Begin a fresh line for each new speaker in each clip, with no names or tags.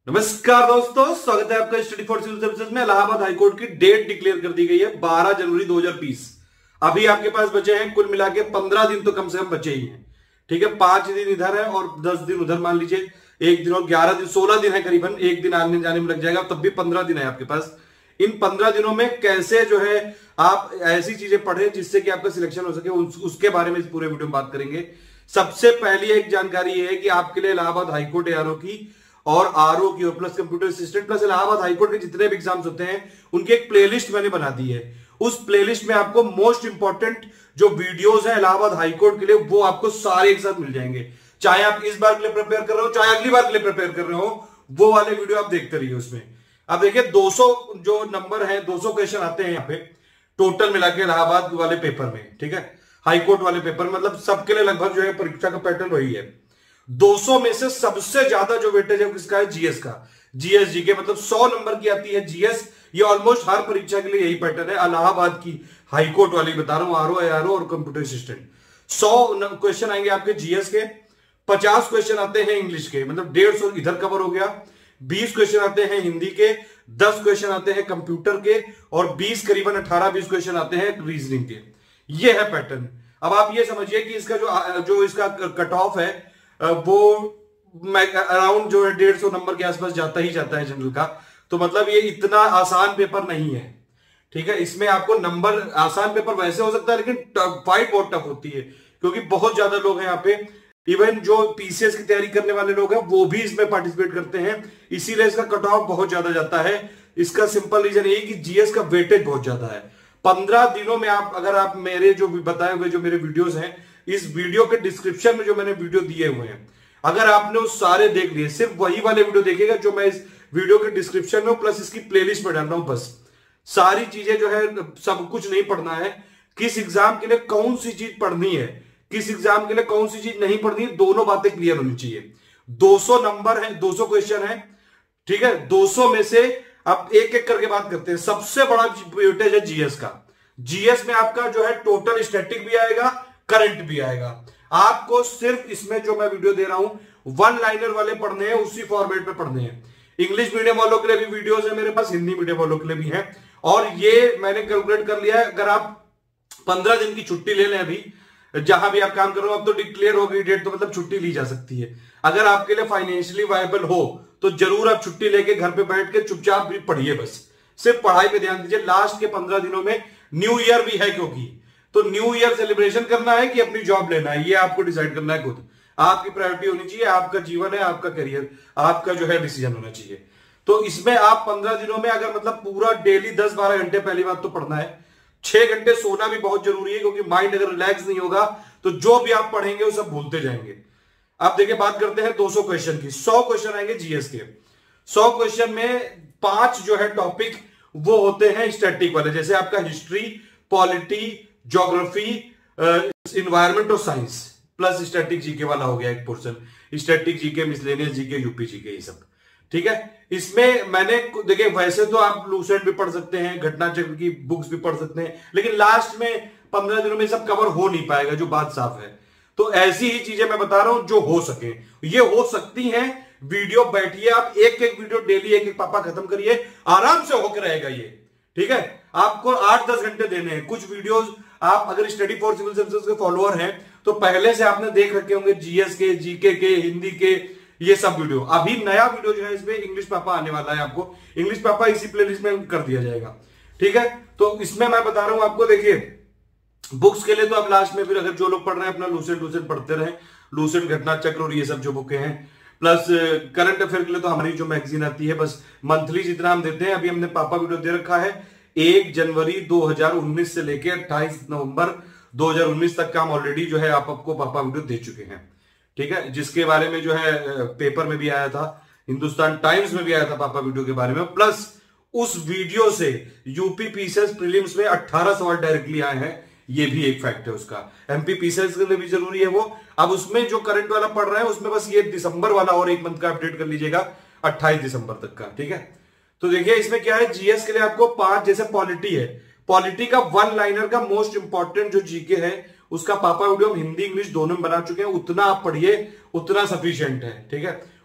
नमस्कार दोस्तों, स्वागत है आपका स्टडी फॉर सिविल सर्विसेज में। इलाहाबाद हाईकोर्ट की डेट डिक्लेयर कर दी गई है 12 जनवरी 2020। अभी आपके पास बचे हैं कुल मिला के 15 दिन तो कम से कम बचे ही हैं। ठीक है, 5 दिन इधर है और 10 दिन उधर, मान लीजिए 1 दिन और 11 दिन, 16 दिन है करीबन। 1 दिन आने जाने में लग जाएगा, तब भी 15 दिन है आपके पास। इन 15 दिनों में कैसे जो है आप ऐसी चीजें पढ़े जिससे कि आपका सिलेक्शन हो सके, उसके बारे में इस पूरे वीडियो में बात करेंगे। सबसे पहली एक जानकारी यह है कि आपके लिए इलाहाबाद हाईकोर्ट एआरओ की और आरओ की plus computer assistant plus Allahabad high court के जितने भी एग्जाम्स होते हैं उनकी एक प्लेलिस्ट मैंने बना दी है। उस प्लेलिस्ट में आपको मोस्ट इंपॉर्टेंट जो वीडियोस हैं इलाहाबाद हाईकोर्ट के लिए, वो आपको सारे एक साथ मिल जाएंगे। चाहे आप इस बार के लिए प्रिपेयर कर रहे हो, चाहे अगली बार के लिए प्रिपेयर कर रहे हो, वो वाले वीडियो आप देखते रहिए। उसमें अब देखिए 200 जो नंबर है, 200 क्वेश्चन आते हैं यहाँ पे टोटल मिला के इलाहाबाद वाले पेपर में। ठीक है, हाईकोर्ट वाले पेपर, मतलब सबके लिए लगभग जो है परीक्षा का पैटर्न वही है। 200 में से सबसे ज्यादा जो वेटेज है किसका है? जीएस का। जीएस जीके मतलब 100 नंबर की आती है जीएस। ये ऑलमोस्ट हर परीक्षा के लिए यही पैटर्न है। इलाहाबाद की हाईकोर्ट वाली बता रहा हूं, आरओ एआरओ और कंप्यूटर असिस्टेंट। 100 क्वेश्चन आएंगे आपके जीएस के, 50 क्वेश्चन आते हैं इंग्लिश के, मतलब 150 इधर कवर हो गया। 20 क्वेश्चन आते हैं हिंदी के, 10 क्वेश्चन आते हैं कंप्यूटर के और 20 करीबन 18-20 क्वेश्चन आते हैं रीजनिंग के। ये है पैटर्न। अब आप ये समझिए कि इसका जो इसका कट ऑफ है वो अराउंड जो है 150 नंबर के आसपास जाता ही जाता है जनरल का। तो मतलब ये इतना आसान पेपर नहीं है। ठीक है, इसमें आपको नंबर, आसान पेपर वैसे हो सकता है लेकिन फाइट बहुत टफ होती है क्योंकि बहुत ज्यादा लोग हैं यहाँ पे। इवन जो पीसीएस की तैयारी करने वाले लोग हैं वो भी इसमें पार्टिसिपेट करते हैं, इसीलिए इसका कट ऑफ बहुत ज्यादा जाता है। इसका सिंपल रीजन यही कि जीएस का वेटेज बहुत ज्यादा है। 15 दिनों में आप अगर आप मेरे जो बताए हुए जो मेरे वीडियोस हैं, इस वीडियो के डिस्क्रिप्शन में जो मैंने वीडियो दिए हुए हैं, अगर आपने वो सारे देख लिए, सिर्फ वही वाले वीडियो देखेगा जो मैं इस वीडियो के डिस्क्रिप्शन में प्लस इसकी प्लेलिस्ट में डाल रहा हूं, बस सारी चीजें जो है, सब कुछ नहीं पढ़ना है। किस एग्जाम के लिए कौन सी चीज पढ़नी है, किस एग्जाम के लिए कौन सी चीज नहीं पढ़नी है, दोनों बातें क्लियर होनी चाहिए। 200 नंबर है, 200 क्वेश्चन है। ठीक है, 200 में से अब एक एक करके बात करते हैं। सबसे बड़ा वेटेज है जीएस का। जीएस में आपका जो है टोटल स्टैटिक भी आएगा, करंट भी आएगा। आपको सिर्फ इसमें जो मैं वीडियो दे रहा हूं, वन लाइनर वाले पढ़ने हैं, उसी फॉर्मेट में पढ़ने हैं। इंग्लिश मीडियम वालों के लिए भी वीडियोस है मेरे पास, हिंदी मीडियम वालों के लिए भी है। और ये मैंने कैलकुलेट कर लिया है, अगर आप 15 दिन की छुट्टी ले लें, अभी जहां भी आप काम कर रहे हो, अब तो डिक्लेयर हो गई डेट, तो मतलब छुट्टी ली जा सकती है। अगर आपके लिए फाइनेंशियली वायबल हो तो जरूर आप छुट्टी लेके घर पे बैठ के चुपचाप भी पढ़िए, बस सिर्फ पढ़ाई पे ध्यान दीजिए। लास्ट के 15 दिनों में न्यू ईयर भी है, क्योंकि तो न्यू ईयर सेलिब्रेशन करना है कि अपनी जॉब लेना है, ये आपको डिसाइड करना है खुद। आपकी प्रायोरिटी होनी चाहिए, आपका जीवन है, आपका करियर, आपका जो है डिसीजन होना चाहिए। तो इसमें आप 15 दिनों में अगर मतलब पूरा डेली 10-12 घंटे पहली बात तो पढ़ना है। 6 घंटे सोना भी बहुत जरूरी है, क्योंकि माइंड अगर रिलैक्स नहीं होगा तो जो भी आप पढ़ेंगे वो सब भूलते जाएंगे। अब देखिए बात करते हैं 200 क्वेश्चन की। 100 क्वेश्चन आएंगे जीएस के। 100 क्वेश्चन में 5 जो है टॉपिक वो होते हैं स्टैटिक वाले, जैसे आपका हिस्ट्री, पॉलिटी, ज्योग्राफी, इन्वायरमेंट और साइंस, प्लस स्टैटिक जीके वाला हो गया एक portion. Static GK, miscellaneous GK, UP GK, ये सब। ठीक है, इसमें मैंने देखिए वैसे तो आप लूसेंट भी पढ़ सकते हैं, घटना चक्र की बुक्स भी पढ़ सकते हैं, लेकिन लास्ट में 15 दिनों में सब कवर हो नहीं पाएगा, जो बात साफ है। तो ऐसी ही चीजें मैं बता रहा हूं जो हो सके। ये हो सकती हैं। वीडियो बैठिए आप, एक एक वीडियो डेली एक एक पापा खत्म करिए, आराम से होकर रहेगा ये। ठीक है, आपको 8-10 घंटे देने हैं। कुछ वीडियोस आप अगर स्टडी फॉर सिविल सर्विसेज के फॉलोअर हैं तो पहले से आपने देख रखे होंगे, जीएस के, जीके के, हिंदी के, ये सब वीडियो। अभी नया वीडियो जो है इसमें इंग्लिश पापा आने वाला है, आपको इंग्लिश पापा इसी प्लेलिस्ट में कर दिया जाएगा। ठीक है, तो इसमें मैं बता रहा हूं आपको, देखिए बुक्स के लिए तो आप लास्ट में फिर अगर जो लोग पढ़ रहे हैं अपना लूसेंट पढ़ते रहे, लूसेंट, घटना चक्र और ये सब जो बुकें हैं। प्लस करंट अफेयर के लिए तो हमारी जो मैगजीन आती है, बस मंथली जितना हम देते हैं, अभी हमने पापा वीडियो दे रखा है 1 जनवरी 2019 से लेके 28 नवंबर 2019 तक का हम ऑलरेडी जो है आपको पापा वीडियो दे चुके हैं। ठीक है, जिसके बारे में जो है पेपर में भी आया था, हिंदुस्तान टाइम्स में भी आया था पापा वीडियो के बारे में। प्लस उस वीडियो से यूपी पीसीएस प्रीलिम्स में 18 सवाल डायरेक्टली आए हैं, ये भी एक फैक्ट है उसका। एमपी पीसीएस के लिए भी जरूरी है वो। अब उसमें जो करंट वाला पढ़ रहा है उसमें बस ये दिसंबर वाला और एक मंथ का अपडेट कर लीजिएगा, 28 दिसंबर तक का। ठीक है, तो देखिए इसमें क्या है, जीएस के लिए आपको 5, जैसे पॉलिटी है, पॉलिटी का वन लाइनर का मोस्ट इंपॉर्टेंट जो जीके है उसका पापा वीडियो हम हिंदी इंग्लिश दोनों में बना चुके हैं। उतना आप पढ़िए, उतना सफिशिएंट है। ठीक है,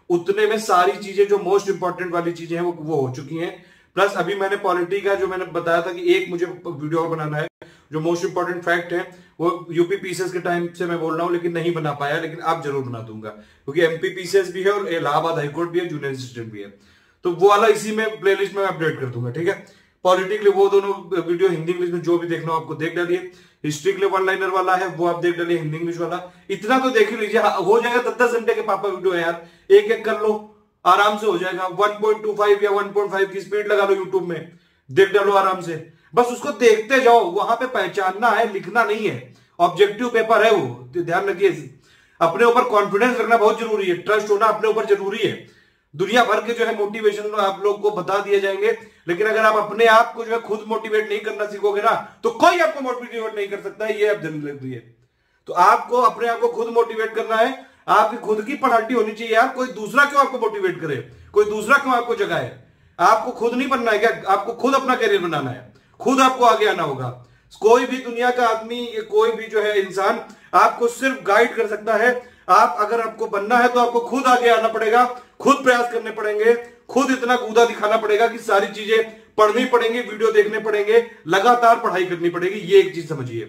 उतने में सारी चीजें जो मोस्ट इंपॉर्टेंट वाली चीजें हैं वो हो चुकी हैं। प्लस अभी मैंने पॉलिटी का जो मैंने बताया था कि एक मुझे वीडियो और बनाना है, जो मोस्ट इंपॉर्टेंट फैक्ट है वो यूपी पीसीएस के टाइम से मैं बोल रहा हूं, लेकिन नहीं बना पाया, लेकिन आप जरूर बना दूंगा, क्योंकि एमपी पीसीएस भी है और इलाहाबाद हाईकोर्ट भी है, जूनियर असिस्टेंट भी है, तो वो वाला इसी में प्लेलिस्ट में अपडेट कर दूंगा। ठीक है, पॉलिटी के लिए वो दोनों वीडियो हिंदी इंग्लिश में जो भी देखना हो आपको देख डालिए। हिस्ट्री के लिए वन लाइनर वाला है वो आप देख डालिए, हिंदी इंग्लिश वाला, इतना तो देख ही लीजिए, हो जाएगा। 10-10 घंटे के पापा वीडियो है यार, एक एक कर लो, आराम से हो जाएगा। 1.25 या 1.5 की स्पीड लगा लो, यूट्यूब में देख डालो आराम से, बस उसको देखते जाओ। वहां पे पहचानना है, लिखना नहीं है, ऑब्जेक्टिव पेपर है वो, तो ध्यान रखिए। अपने ऊपर कॉन्फिडेंस रखना बहुत जरूरी है, ट्रस्ट होना अपने ऊपर जरूरी है। दुनिया भर के जो है मोटिवेशन आप लोग को बता दिए जाएंगे, लेकिन अगर आप अपने आप को जो है खुद मोटिवेट नहीं करना सीखोगे ना, तो कोई आपको मोटिवेट नहीं कर सकता है, ये आप ध्यान रखिए। तो आपको अपने आप को खुद मोटिवेट करना है, आपकी खुद की पर्सनालिटी होनी चाहिए यार। कोई दूसरा क्यों आपको मोटिवेट करे, कोई दूसरा क्यों आपको जगाए? आपको खुद नहीं बनना है क्या? आपको खुद अपना करियर बनाना है, खुद आपको आगे आना होगा। कोई भी दुनिया का आदमी, कोई भी जो है इंसान आपको सिर्फ गाइड कर सकता है। आप अगर आपको बनना है तो आपको खुद आगे आना पड़ेगा, खुद प्रयास करने पड़ेंगे, खुद इतना कूदा दिखाना पड़ेगा कि सारी चीजें पढ़नी पड़ेंगी, वीडियो देखने पड़ेंगे, लगातार पढ़ाई करनी पड़ेगी। ये एक चीज समझिए,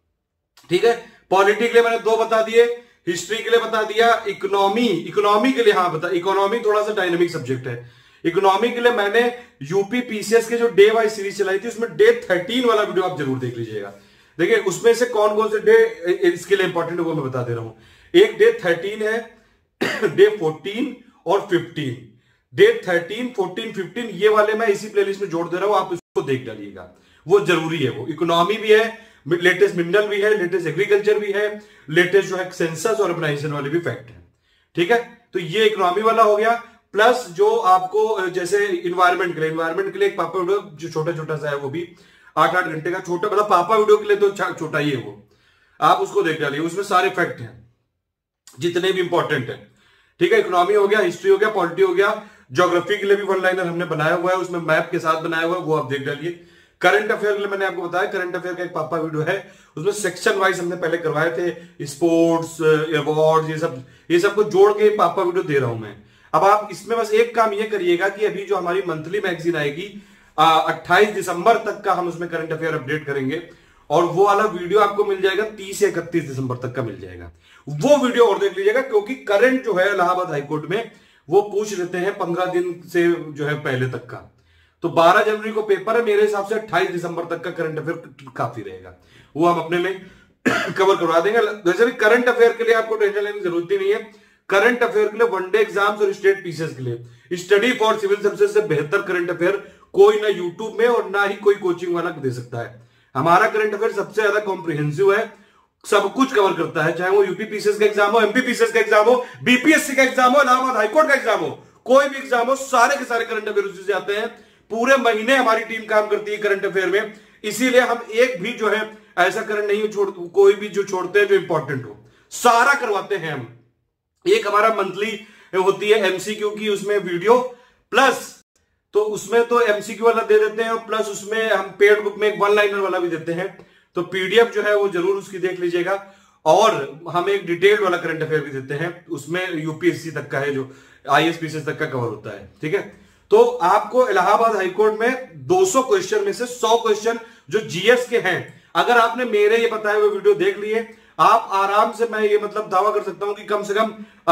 ठीक है। पॉलिटी के लिए मैंने 2 बता दिए, हिस्ट्री के लिए बता दिया, इकोनॉमी के लिए, हाँ बता, इकोनॉमी थोड़ा सा डायनेमिक सब्जेक्ट है। इकोनॉमी के लिए मैंने यूपी पीसीएस के जो डे वाइज सीरीज चलाई थी, उसमें डे 13 वाला वीडियो आप जरूर देख लीजिएगा। देखिए उसमें से कौन कौन से डे इसके लिए इंपॉर्टेंट है वो मैं बता दे रहा हूं। एक डे 13 है, डे 14 और 15। डे 13, 14, 15 ये वाले मैं इसी प्लेलिस्ट में जोड़ दे रहा हूं, आप इसको देख डालिएगा, वो जरूरी है। वो इकोनॉमी भी है, लेटेस्ट मिनरल भी है, लेटेस्ट एग्रीकल्चर भी है, लेटेस्ट जो है सेंसस और अर्बनाइजेशन वाले भी फैक्ट है। ठीक है, तो ये इकोनॉमी वाला हो गया। प्लस जो आपको जैसे इन्वायरमेंट के लिए एक पापा वीडियो जो छोटा छोटा सा है, वो भी 8-8 घंटे का छोटा, मतलब पापा वीडियो के लिए तो छोटा ही है वो, आप उसको देख डालिए, उसमें सारे फैक्ट हैं जितने भी इंपॉर्टेंट है। ठीक है, इकोनॉमी हो गया, हिस्ट्री हो गया, पॉलिटी हो गया, ज्योग्राफी के लिए भी वन लाइनर हमने बनाया हुआ है, उसमें मैप के साथ बनाया हुआ है, वो आप देख डालिए। करंट अफेयर के लिए मैंने आपको बताया, करंट अफेयर का एक पापा वीडियो है, उसमें सेक्शन वाइज हमने पहले करवाए थे, स्पोर्ट्स, अवार्ड, ये सब को जोड़ के पापा वीडियो दे रहा हूं मैं। अब आप इसमें बस एक काम ये करिएगा कि अभी जो हमारी मंथली मैगजीन आएगी 28 दिसंबर तक का हम उसमें करंट अफेयर अपडेट करेंगे, और वो वाला वीडियो आपको मिल जाएगा 30 या 31 दिसंबर तक का मिल जाएगा। वो वीडियो और देख लीजिएगा, क्योंकि करंट जो है इलाहाबाद हाईकोर्ट में वो पूछ लेते हैं 15 दिन से जो है पहले तक का। तो 12 जनवरी को पेपर है, मेरे हिसाब से 28 दिसंबर तक का करंट अफेयर काफी रहेगा, वो हम अपने में कवर करवा देंगे। वैसे भी करंट अफेयर के लिए आपको टेंशन लेने की जरूरत ही नहीं है। करंट अफेयर के लिए वनडे एग्जाम्स और स्टेट पीसीएस के लिए स्टडी फॉर सिविल सर्विसेज से बेहतर करंट अफेयर कोई ना यूट्यूब में और ना ही कोई कोचिंग वाला दे सकता है। हमारा करंट अफेयर सबसे ज्यादा कॉम्प्रिहेंसिव है, सब कुछ कवर करता है, चाहे वो यूपी पीसीएस का एग्जाम हो, एमपी पीसीएस का एग्जाम हो, बीपीएससी का एग्जाम हो, इलाहाबाद हाईकोर्ट का एग्जाम हो, कोई भी एग्जाम हो, सारे के सारे करंट अफेयर उसी से आते हैं। पूरे महीने हमारी टीम काम करती है करंट अफेयर में, इसीलिए हम एक भी जो है ऐसा करंट नहीं छोड़, कोई भी जो छोड़ते हैं जो इंपॉर्टेंट हो, सारा करवाते हैं हम। एक हमारा मंथली होती है एमसीक्यू की, उसमें वीडियो प्लस, तो उसमें तो एमसीक्यू वाला दे देते हैं, और प्लस उसमें हम पेड बुक में एक वन लाइनर वाला भी देते हैं, तो पीडीएफ जो है वो जरूर उसकी देख लीजिएगा। और हम एक डिटेल्ड वाला करंट अफेयर भी देते हैं, उसमें यूपीएससी तक का है, जो आईएएस पीसीएस तक का कवर होता है। ठीक है, तो आपको इलाहाबाद हाईकोर्ट में 200 क्वेश्चन में से 100 क्वेश्चन जो जीएस के हैं, अगर आपने मेरे ये बताए हुए वीडियो देख लिए, आप आराम से, मैं ये मतलब दावा कर सकता हूं कि कम से कम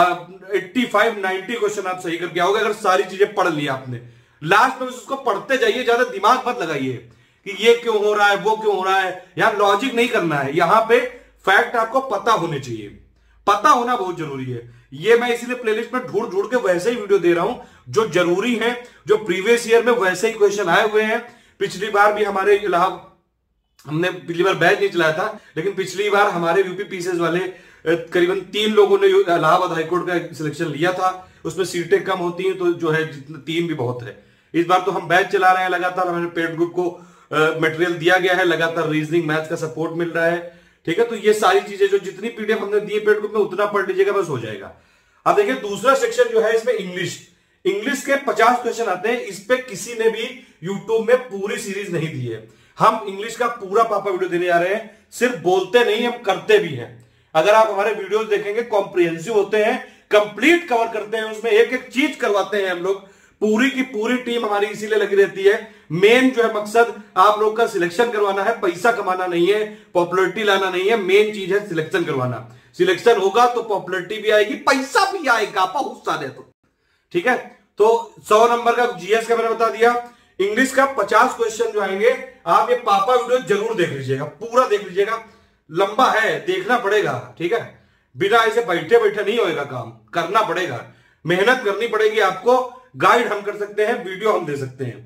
85-90 क्वेश्चन आप सही करके आओगे, अगर सारी चीजें पढ़ ली आपने। लास्ट में उसको पढ़ते जाइए, ज्यादा दिमाग मत लगाइए कि ये क्यों हो रहा है, वो क्यों हो रहा है, यहां लॉजिक नहीं करना है, यहां पे फैक्ट आपको पता होने चाहिए, पता होना बहुत जरूरी है। ये मैं इसीलिए प्लेलिस्ट में ढूंढ ढूंढ के वैसे ही वीडियो दे रहा हूं जो जरूरी है, जो प्रीवियस ईयर में वैसे ही क्वेश्चन आए हुए हैं। पिछली बार भी हमारे इलाहाबाद, हमने पिछली बार बैच नहीं चलाया था, लेकिन पिछली बार हमारे यूपी पीसीएस वाले करीबन 3 लोगों ने इलाहाबाद हाईकोर्ट का सिलेक्शन लिया था, उसमें सीटें कम होती हैं, तो जो है 3 भी बहुत है। इस बार तो हम बैच चला रहे हैं लगातार, हमारे पेड ग्रुप को मटेरियल दिया गया है, लगातार रीजनिंग मैथ्स का सपोर्ट मिल रहा है। ठीक है, तो ये सारी चीजें जो जितनी पीडीएफ हमने दी पेड ग्रुप में उतना पढ़ लीजिएगा, बस हो जाएगा। अब देखिए दूसरा सेक्शन जो है इसमें इंग्लिश के 50 क्वेश्चन आते हैं। इस पे किसी ने भी यूट्यूब में पूरी सीरीज नहीं दी है। हम इंग्लिश का पूरा पापा वीडियो देने जा रहे हैं, सिर्फ बोलते नहीं, हम करते भी हैं। अगर आप हमारे वीडियोस देखेंगे कॉम्प्रिहेंसिव होते हैं, कंप्लीट कवर करते हैं, उसमें एक एक चीज करवाते हैं हम लोग। पूरी की पूरी टीम हमारी इसीलिए लगी रहती है। मेन जो है मकसद आप लोग का सिलेक्शन करवाना है, पैसा कमाना नहीं है, पॉपुलैरिटी लाना नहीं है। मेन चीज है सिलेक्शन करवाना। सिलेक्शन होगा तो पॉपुलैरिटी भी आएगी, पैसा भी आएगा बहुत सारे। तो ठीक है, तो 100 नंबर का जीएस का मैंने बता दिया। इंग्लिश का 50 क्वेश्चन जो आएंगे, आप ये पापा वीडियो जरूर देख लीजिएगा, पूरा देख लीजिएगा। लंबा है, देखना पड़ेगा, ठीक है। बिना ऐसे बैठे बैठे नहीं होएगा, काम करना पड़ेगा, मेहनत करनी पड़ेगी आपको। गाइड हम कर सकते हैं, वीडियो हम दे सकते हैं।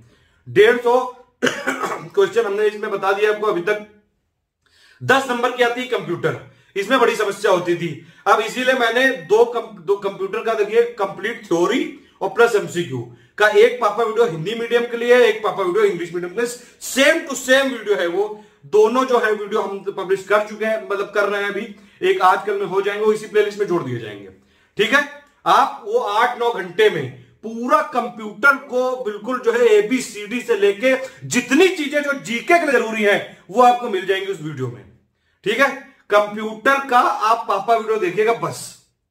150 क्वेश्चन हमने इसमें बता दिया आपको अभी तक। 10 नंबर की आती है कंप्यूटर, इसमें बड़ी समस्या होती थी। अब इसीलिए मैंने दो कंप्यूटर का देखिए कंप्लीट थ्योरी और प्लस एमसीक्यू का एक पापा वीडियो हिंदी मीडियम के लिए, एक पापा वीडियो इंग्लिश मीडियम के लिए। सेम टू सेम वीडियो है वो दोनों जो है वीडियो हम पब्लिश कर चुके हैं, मतलब कर रहे हैं अभी। एक आजकल में हो जाएंगे, वो इसी प्लेलिस्ट में जोड़ दिए जाएंगे, ठीक है। आप वो 8-9 घंटे में पूरा कंप्यूटर को बिल्कुल जो है ABCD से लेके जितनी चीजें जो जीके के लिए जरूरी है वो आपको मिल जाएंगी उस वीडियो में, ठीक है। कंप्यूटर का आप पापा वीडियो देखिएगा, बस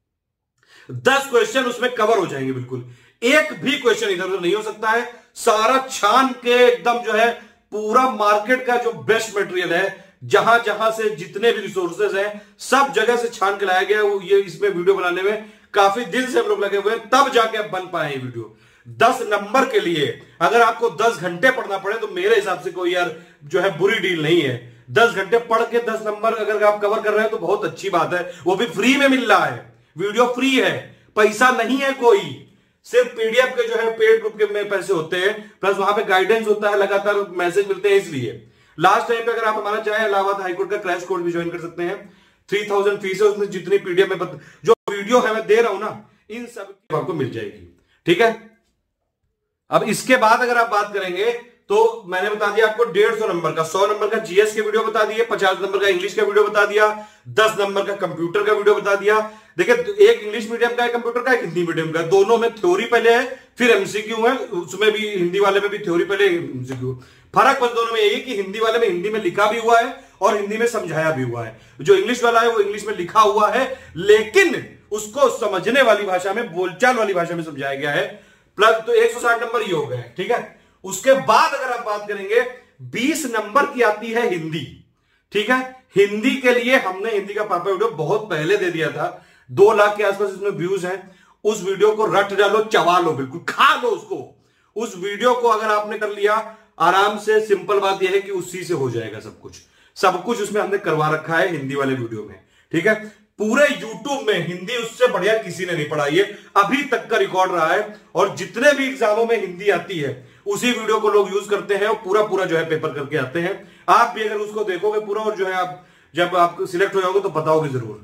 10 क्वेश्चन उसमें कवर हो जाएंगे बिल्कुल। एक भी क्वेश्चन इधर उधर नहीं हो सकता है, सारा छान के एकदम जो है पूरा मार्केट का जो बेस्ट मटेरियल है, जहां जहां से जितने भी रिसोर्सेज हैं सब जगह से छान के लाया गया। वो ये इसमें वीडियो बनाने में काफी दिल से हम लोग लगे हुए हैं, तब जाके अब बन पाए ये वीडियो। 10 नंबर के लिए अगर आपको 10 घंटे पढ़ना पड़े तो मेरे हिसाब से कोई यार जो है बुरी डील नहीं है। 10 घंटे पढ़ के 10 नंबर अगर आप कवर कर रहे हैं तो बहुत अच्छी बात है। वो भी फ्री में मिल रहा है, वीडियो फ्री है, पैसा नहीं है कोई। सिर्फ पीडीएफ के जो है पेड ग्रुप के में पैसे होते हैं, प्लस वहां पे गाइडेंस होता है, लगातार मैसेज मिलते हैं। इसलिए लास्ट टाइम पे अगर आप हमारा चाहे इलाहाबाद हाईकोर्ट का क्रैश कोर्स भी ज्वाइन कर सकते हैं। 3000 फीस है, उसमें जितनी पीडीएफ में जो वीडियो है मैं दे रहा हूं ना, इन सब आपको मिल जाएगी, ठीक है। अब इसके बाद अगर आप बात करेंगे तो मैंने बता दिया आपको 150 नंबर का, 100 नंबर का जीएस के वीडियो बता दिए, 50 नंबर का इंग्लिश का वीडियो बता दिया, 10 नंबर का कंप्यूटर का वीडियो बता दिया। देखिए एक इंग्लिश मीडियम का है कंप्यूटर का, एक हिंदी मीडियम का, दोनों में थ्योरी पहले है फिर एमसीक्यू है। उसमें भी हिंदी वाले में भी थ्योरी पहले एमसीक्यू। फर्क बस दोनों में यही कि हिंदी वाले में हिंदी में लिखा भी हुआ है और हिंदी में समझाया भी हुआ है। जो इंग्लिश वाला है वो इंग्लिश में लिखा हुआ है लेकिन उसको समझने वाली भाषा में, बोलचाल वाली भाषा में समझाया गया है। प्लस तो 160 नंबर ये हो गए, ठीक है। उसके बाद अगर आप बात करेंगे 20 नंबर की आती है हिंदी, ठीक है। हिंदी के लिए हमने हिंदी का पापा वीडियो बहुत पहले दे दिया था, 2 लाख के आसपास इसमें व्यूज हैं। उस वीडियो को रट डालो, चबा लो, बिल्कुल खा लो उसको। उस वीडियो को अगर आपने कर लिया आराम से, सिंपल बात यह है कि उसी से हो जाएगा सब कुछ। सब कुछ उसमें हमने करवा रखा है हिंदी वाले वीडियो में, ठीक है। पूरे YouTube में हिंदी उससे बढ़िया किसी ने नहीं पढ़ाई है, अभी तक का रिकॉर्ड रहा है। और जितने भी एग्जामों में हिंदी आती है उसी वीडियो को लोग यूज करते हैं और पूरा पूरा जो है पेपर करके आते हैं। आप भी अगर उसको देखोगे पूरा और जो है आप जब आप सिलेक्ट हो जाओगे तो बताओगे जरूर।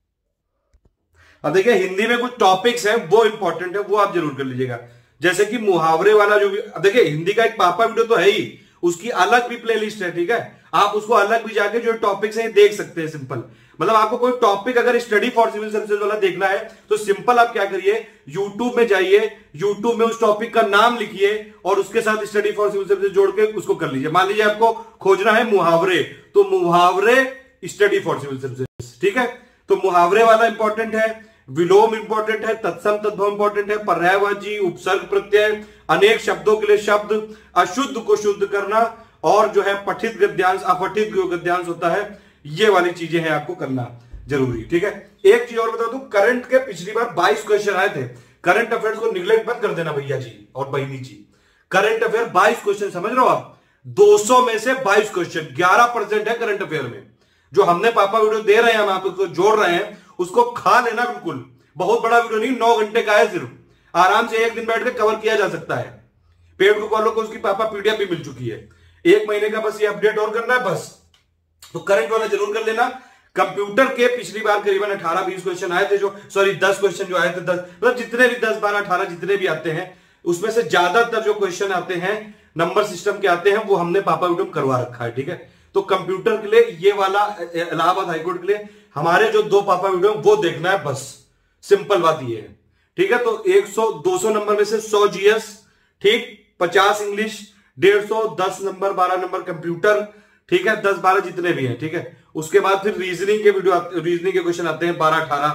अब देखिए हिंदी में कुछ टॉपिक्स हैं वो इंपॉर्टेंट है, वो आप जरूर कर लीजिएगा। जैसे कि मुहावरे वाला जो भी, देखिए हिंदी का एक पापा वीडियो तो है ही, उसकी अलग भी प्लेलिस्ट है, ठीक है। आप उसको अलग भी जाके जो टॉपिक्स हैं देख सकते हैं। सिंपल मतलब आपको कोई टॉपिक अगर स्टडी फॉर सिविल सर्विसेज वाला देखना है तो सिंपल आप क्या करिए, YouTube में जाइए, YouTube में उस टॉपिक का नाम लिखिए और उसके साथ स्टडी फॉर सिविल सर्विसेज जोड़ के उसको कर लीजिए। मान लीजिए आपको खोजना है मुहावरे, तो मुहावरे स्टडी फॉर सिविल सर्विसेज, ठीक है। तो मुहावरे वाला इंपॉर्टेंट है, विलोम इंपॉर्टेंट है, तत्सम तद्भव इंपॉर्टेंट है, पर्यायवाची, उपसर्ग प्रत्यय, अनेक शब्दों के लिए शब्द, अशुद्ध को शुद्ध करना और जो है पठित गद्यांश, अपठित गद्यांश होता है, ये वाली चीजें हैं आपको करना जरूरी, ठीक है। एक चीज और बता दूं, करंट के पिछली बार 22 क्वेश्चन आए थे। करंट अफेयर्स को निगलेक्ट मत कर देना भैया जी और बहनी जी। करंट अफेयर 22 क्वेश्चन, समझ रहे हो आप, 200 में से 22 क्वेश्चन, 11% है करंट अफेयर में। जो हमने पापा वीडियो दे रहे हैं, हम आपको जोड़ रहे हैं, उसको खा लेना बिल्कुल। बहुत बड़ा वीडियो नहीं, 9 घंटे का है सिर्फ, आराम से एक दिन बैठ के कवर किया जा सकता है। पेड ग्रुप वालों को उसकी पापा पीडीएफ भी मिल चुकी है, 1 महीने का बस ये अपडेट और करना है बस। तो करंट वाला जरूर कर लेना। कंप्यूटर के पिछली बार करीबन 18-20 क्वेश्चन आए थे, जो 10 क्वेश्चन जो आए थे, 10 मतलब जितने भी 10, 12, 18 जितने भी आते हैं उसमें से ज्यादातर जो क्वेश्चन आते हैं नंबर सिस्टम के आते हैं, वो हमने पापा वीडियो में करवा रखा है, ठीक है। तो कंप्यूटर के लिए ये वाला इलाहाबाद हाईकोर्ट के लिए हमारे जो 2 पापा वीडियो वो देखना है बस, सिंपल बात ये है, ठीक है। तो 200 नंबर में से 100 जीएस, ठीक, 50 इंग्लिश, 150, 10 नंबर, 12 नंबर कंप्यूटर, ठीक है, 10-12 जितने भी हैं, ठीक है। उसके बाद फिर रीजनिंग के वीडियो, रीजनिंग के क्वेश्चन आते हैं 12-18,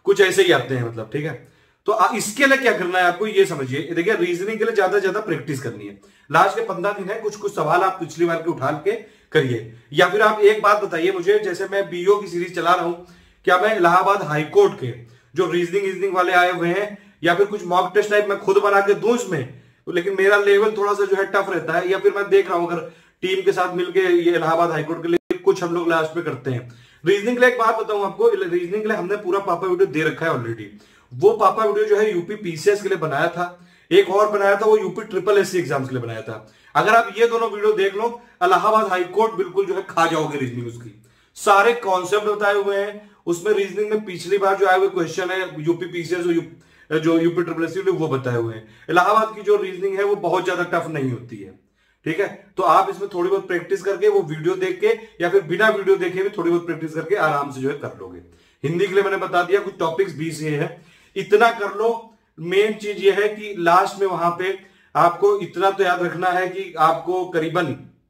कुछ ऐसे ही आते हैं मतलब, ठीक है। तो इसके लिए क्या करना है आपको ये समझिए, देखिए रीजनिंग के लिए ज्यादा से ज्यादा प्रैक्टिस करनी है। लास्ट के 15 दिन है, कुछ कुछ सवाल आप पिछली बार के उठा के करिए। या फिर आप एक बात बताइए मुझे, जैसे मैं बीओ की सीरीज चला रहा हूं, क्या मैं इलाहाबाद हाईकोर्ट के जो रीजनिंग वाले आए हुए हैं या फिर कुछ मॉक टेस्ट टाइप मैं खुद बना के दूं इसमें, लेकिन मेरा लेवल थोड़ा सा जो है टफ रहता है, या फिर मैं देख रहा हूं अगर टीम के साथ मिलके ये इलाहाबाद हाईकोर्ट के लिए कुछ हम लोग लास्ट में करते हैं। रीजनिंग के लिए एक बात बताऊं आपको, रीजनिंग के लिए हमने पूरा पापा वीडियो दे रखा है ऑलरेडी। वो पापा वीडियो जो है यूपी पीसीएस के लिए बनाया था, एक और बनाया था वो यूपी ट्रिपल एससी एग्जाम्स के लिए बनाया था। अगर आप ये दोनों वीडियो देख लो, इलाहाबाद हाईकोर्ट बिल्कुल जो है खा जाओगे रीजनिंग उसकी। सारे कॉन्सेप्ट बताए हुए हैं उसमें। रीजनिंग में पिछली बार जो आए हुए क्वेश्चन है यूपी पीसीएस और जो यूपी ट्रिपल एससी वो बताए हुए हैं। इलाहाबाद की जो रीजनिंग है वो बहुत ज्यादा टफ नहीं होती है, ठीक है। तो आप इसमें थोड़ी बहुत प्रैक्टिस करके वो वीडियो देख के या फिर बिना वीडियो देखे भी थोड़ी बहुत प्रैक्टिस करके आराम से जो है कर लोगे। हिंदी के लिए मैंने बता दिया, कुछ टॉपिक्स 20 ये है, इतना कर लो। मेन चीज ये है कि लास्ट में वहां पे आपको इतना तो याद रखना है कि आपको करीबन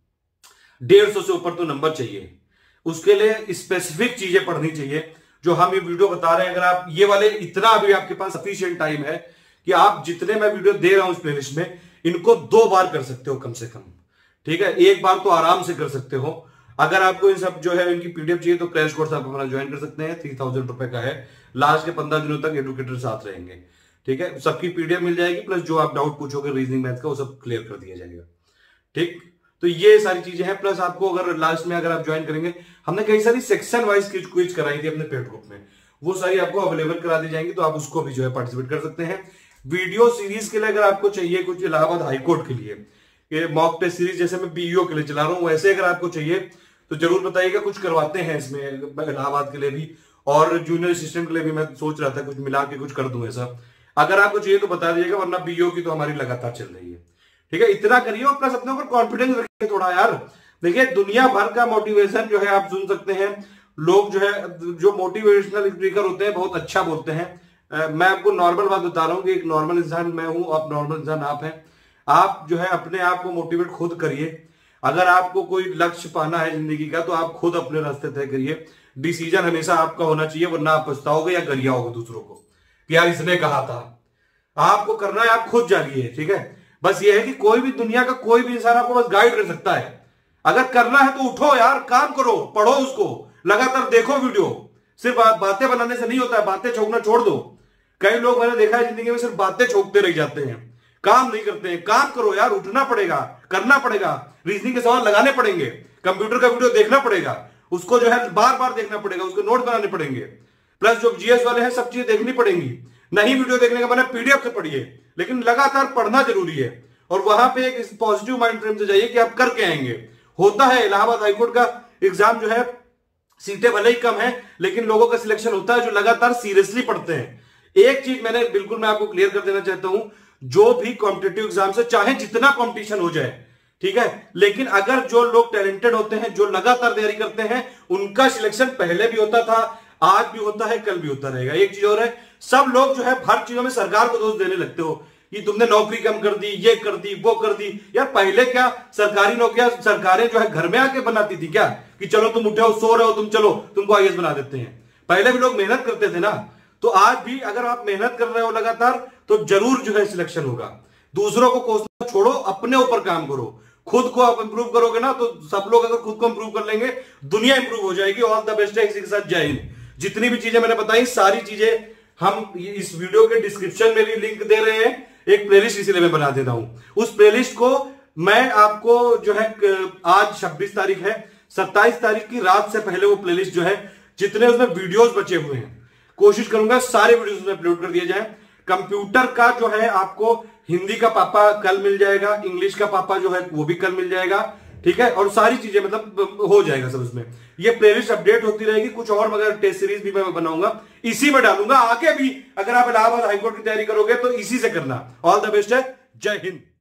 150 से ऊपर तो नंबर चाहिए। उसके लिए स्पेसिफिक चीजें पढ़नी चाहिए जो हम ये वीडियो बता रहे हैं। अगर आप ये वाले इतना अभी आपके पास सफिशिएंट टाइम है कि आप जितने मैं वीडियो दे रहा हूं इस प्लेलिस्ट में, इनको 2 बार कर सकते हो कम से कम, ठीक है। एक बार तो आराम से कर सकते हो। अगर आपको इन सब जो है इनकी पीडीएफ चाहिए तो क्रैश कोर्स आप अपना ज्वाइन कर सकते हैं, 3000 रुपए का है। लास्ट के 15 दिनों तक एडुकेटर साथ रहेंगे, ठीक है। सबकी पीडीएफ मिल जाएगी, प्लस जो आप डाउट पूछोगे रीजनिंग मैथ का वो सब क्लियर कर दिया जाएगा, ठीक। तो ये सारी चीजें हैं। प्लस आपको अगर लास्ट में अगर आप ज्वाइन करेंगे, हमने कई सारी सेक्शन वाइज क्विज कराई थी अपने पेड ग्रुप में, वो सारी आपको अवेलेबल करा दी जाएंगी, तो आप उसको भी जो है पार्टिसिपेट कर सकते हैं। वीडियो सीरीज के लिए अगर आपको चाहिए कुछ इलाहाबाद हाईकोर्ट के लिए मॉक टेस्ट सीरीज, जैसे मैं बीईओ के लिए चला रहा हूं, वैसे अगर आपको चाहिए तो जरूर बताइएगा। कुछ करवाते हैं इसमें इलाहाबाद के लिए भी, और जूनियर असिस्टेंट के लिए भी मैं सोच रहा था कुछ मिला के कुछ कर दूं ऐसा। अगर आपको चाहिए तो बता दीजिएगा, वरना बीईओ की तो हमारी लगातार चल रही है, ठीक है। इतना करिए और प्लस अपने ऊपर कॉन्फिडेंस रखिए थोड़ा यार। देखिए दुनिया भर का मोटिवेशन जो है आप सुन सकते हैं, लोग जो है जो मोटिवेशनल स्पीकर होते हैं बहुत अच्छा बोलते हैं। मैं आपको नॉर्मल बात बता रहा हूं कि एक नॉर्मल इंसान मैं हूं, आप नॉर्मल इंसान आप हैं। आप जो है अपने आप को मोटिवेट खुद करिए। अगर आपको कोई लक्ष्य पाना है जिंदगी का तो आप खुद अपने रास्ते तय करिए। डिसीजन हमेशा आपका होना चाहिए, वरना आप पछताओगे या गरियाओगे दूसरों को कि यार इसने कहा था। आपको करना है, आप खुद जानिए, ठीक है। बस ये है कि कोई भी दुनिया का कोई भी इंसान आपको बस गाइड कर सकता है। अगर करना है तो उठो यार, काम करो, पढ़ो उसको, लगातार देखो वीडियो। सिर्फ बातें बनाने से नहीं होता है, बातें छोड़ना छोड़ दो। कई लोग मैंने देखा है जिंदगी में सिर्फ बातें छोड़ते रह जाते हैं, काम नहीं करते हैं। काम करो यार, उठना पड़ेगा, करना पड़ेगा, रीजनिंग के सवाल लगाने पड़ेंगे, कंप्यूटर का वीडियो देखना पड़ेगा, उसको जो है बार बार देखना पड़ेगा, उसको नोट बनाने पड़ेंगे। प्लस जो जीएस वाले हैं सब चीजें देखनी पड़ेंगी। नहीं वीडियो देखने का मैंने पीडीएफ से पढ़िए, लेकिन लगातार पढ़ना जरूरी है। और वहां पे एक पॉजिटिव माइंड फ्रेम से जाइए कि आप करके आएंगे। होता है इलाहाबाद हाईकोर्ट का एग्जाम जो है, सीटें भले ही कम है लेकिन लोगों का सिलेक्शन होता है जो लगातार सीरियसली पढ़ते हैं। एक चीज मैंने बिल्कुल मैं आपको क्लियर कर देना चाहता हूं, जो भी कॉम्पिटिटिव एग्जाम से चाहे जितना कॉम्पिटिशन हो जाए, ठीक है, लेकिन अगर जो लोग टैलेंटेड होते हैं, जो लगातार तैयारी करते हैं, उनका सिलेक्शन पहले भी होता था, आज भी होता है, कल भी होता रहेगा। एक चीज और है, सब लोग जो है हर चीजों में सरकार को दोष देने लगते हो कि तुमने नौकरी कम कर दी, ये कर दी, वो कर दी। यार पहले क्या सरकारी नौकरियां सरकारें जो है घर में आके बनाती थी क्या, कि चलो तुम उठे हो, सो रहे हो तुम, चलो तुमको आईएएस बना देते हैं। पहले भी लोग मेहनत करते थे ना। तो आज भी अगर आप मेहनत कर रहे हो लगातार, तो जरूर जो है सिलेक्शन होगा। दूसरों को कोसना छोड़ो, अपने ऊपर काम करो। खुद को आप इंप्रूव करोगे ना, तो सब लोग अगर खुद को इंप्रूव कर लेंगे, दुनिया इंप्रूव हो जाएगी। ऑल द बेस्ट है। इसी के साथ जय हिंद। जितनी भी चीजें मैंने बताई, सारी चीजें हम इस वीडियो के डिस्क्रिप्शन में भी लिंक दे रहे हैं। एक प्लेलिस्ट इसीलिए मैं बना देता हूं। उस प्लेलिस्ट को मैं आपको जो है, आज 26 तारीख है, 27 तारीख की रात से पहले वो प्लेलिस्ट जो है, जितने उसमें वीडियोस बचे हुए हैं, कोशिश करूंगा सारे वीडियोस उसमें अपलोड कर दिए जाए। कंप्यूटर का जो है आपको हिंदी का पापा कल मिल जाएगा, इंग्लिश का पापा जो है वो भी कल मिल जाएगा, ठीक है। और सारी चीजें मतलब हो जाएगा सब उसमें। ये प्लेलिस्ट अपडेट होती रहेगी। कुछ और मगर टेस्ट सीरीज भी मैं बनाऊंगा, इसी में डालूंगा। आगे भी अगर आप इलाहाबाद हाईकोर्ट की तैयारी करोगे तो इसी से करना। ऑल द बेस्ट है। जय हिंद।